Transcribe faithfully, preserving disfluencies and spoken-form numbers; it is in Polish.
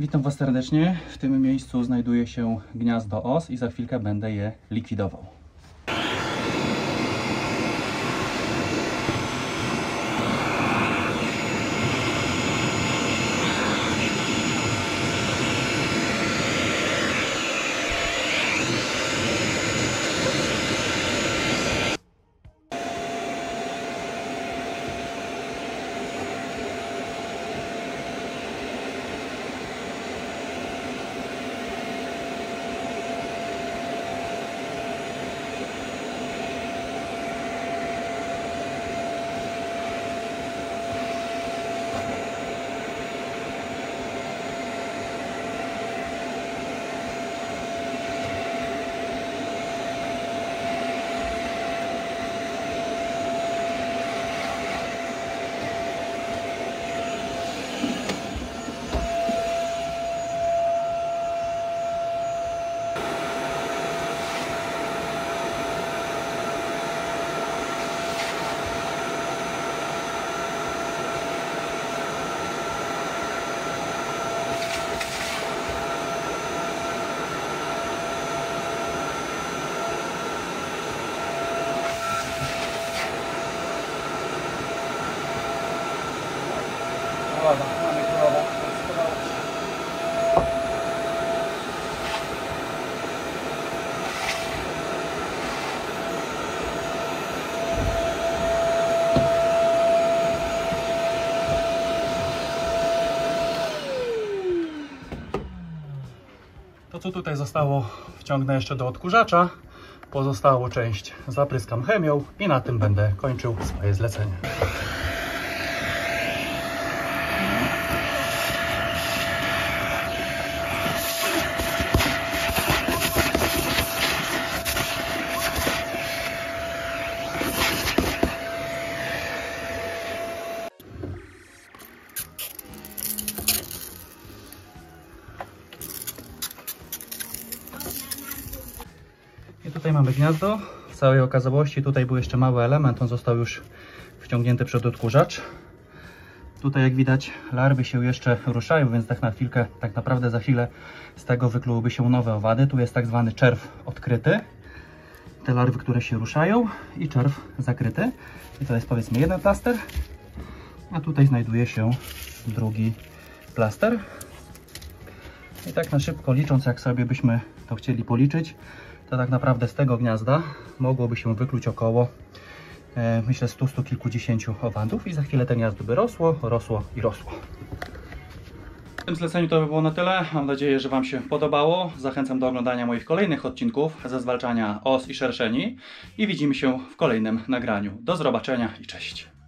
Witam Was serdecznie. W tym miejscu znajduje się gniazdo os i za chwilkę będę je likwidował. Dobra, mamy królową. To, co tutaj zostało, wciągnę jeszcze do odkurzacza. Pozostałą część zapryskam chemią i na tym będę kończył swoje zlecenie. I tutaj mamy gniazdo. W całej okazałości tutaj był jeszcze mały element, on został już wciągnięty przed odkurzacz. Tutaj, jak widać, larwy się jeszcze ruszają, więc tak na chwilkę, tak naprawdę za chwilę z tego wyklułyby się nowe owady. Tu jest tak zwany czerw odkryty. Te larwy, które się ruszają, i czerw zakryty. I to jest, powiedzmy, jeden plaster, a tutaj znajduje się drugi plaster. I tak na szybko licząc, jak sobie byśmy to chcieli policzyć, to tak naprawdę z tego gniazda mogłoby się wykluć około, e, myślę, stu, stu kilkudziesięciu owadów i za chwilę to gniazdo by rosło, rosło i rosło. W tym zleceniu to by było na tyle. Mam nadzieję, że Wam się podobało. Zachęcam do oglądania moich kolejnych odcinków ze zwalczania os i szerszeni i widzimy się w kolejnym nagraniu. Do zobaczenia i cześć!